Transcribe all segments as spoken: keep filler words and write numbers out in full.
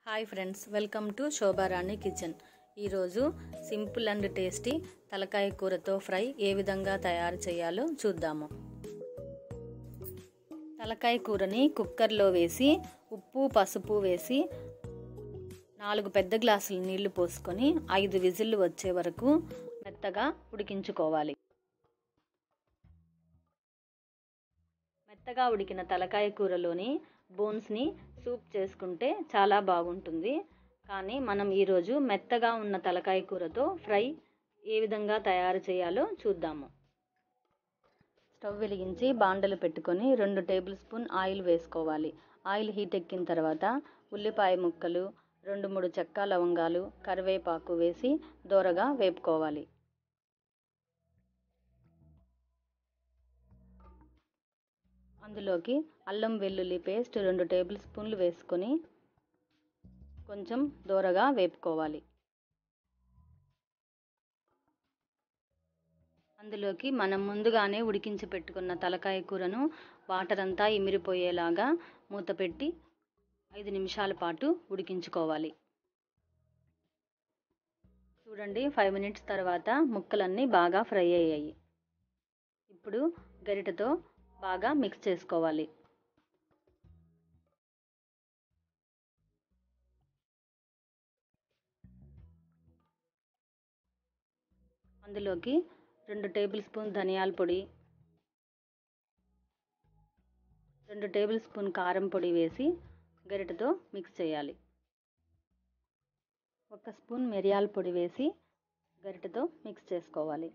Hi friends, welcome to Shobharani kitchen. ఈరోజు simple and tasty తలకాయ కూరతో ఫ్రై ఏ విధంగా తయారు చేయాలో చూద్దాము. తలకాయ కూరని కుక్కర్లో వేసి ఉప్పు పసుపు వేసి నాలుగు పెద్ద గ్లాసుల నీళ్లు పోసుకొని ఐదు విజిల్లు వచ్చే వరకు మెత్తగా ఉడికించుకోవాలి. మెత్తగా ఉడికిన తలకాయ కూరలోని బోన్స్ని సూప్ చేసుకుంటే చాలా బాగుంటుంది. కానీ మనం ఈరోజు మెత్తగా ఉన్న తలకాయ కూరతో ఫ్రై ఏ విధంగా తయారు చేయాలో చూద్దాము. స్టవ్ వెలిగించి బాండలు పెట్టుకొని రెండు టేబుల్ స్పూన్ ఆయిల్ వేసుకోవాలి. ఆయిల్ హీట్ ఎక్కిన తర్వాత ఉల్లిపాయ ముక్కలు, రెండు మూడు చెక్క లవంగాలు, కరివేపాకు వేసి దోరగా వేపుకోవాలి. అందులోకి అల్లం వెల్లుల్లి పేస్ట్ రెండు టేబుల్ స్పూన్లు వేసుకొని కొంచెం దోరగా వేపుకోవాలి. అందులోకి మనం ముందుగానే ఉడికించి పెట్టుకున్న తలకాయ కూరను వాటర్ అంతా ఇమిరిపోయేలాగా మూత పెట్టి ఐదు నిమిషాల పాటు ఉడికించుకోవాలి. చూడండి, ఫైవ్ మినిట్స్ తర్వాత ముక్కలన్నీ బాగా ఫ్రై అయ్యాయి. ఇప్పుడు గరిటెతో బాగా మిక్స్ చేసుకోవాలి. అందులోకి రెండు టేబుల్ స్పూన్ ధనియాల పొడి, రెండు టేబుల్ స్పూన్ కారం పొడి వేసి గరిటెతో మిక్స్ చేయాలి. ఒక స్పూన్ మిరియాల పొడి వేసి గరిటెతో మిక్స్ చేసుకోవాలి.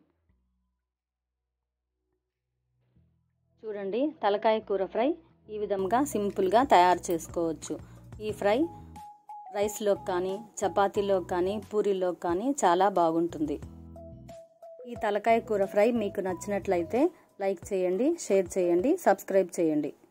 చూడండి, తలకాయ కూర ఫ్రై ఈ విధంగా సింపుల్గా తయారు చేసుకోవచ్చు. ఈ ఫ్రై రైస్లోకి కానీ, చపాతీలోకి కానీ, పూరీలోకి కానీ చాలా బాగుంటుంది. ఈ తలకాయ కూర ఫ్రై మీకు నచ్చినట్లయితే లైక్ చేయండి, షేర్ చేయండి, సబ్స్క్రైబ్ చేయండి.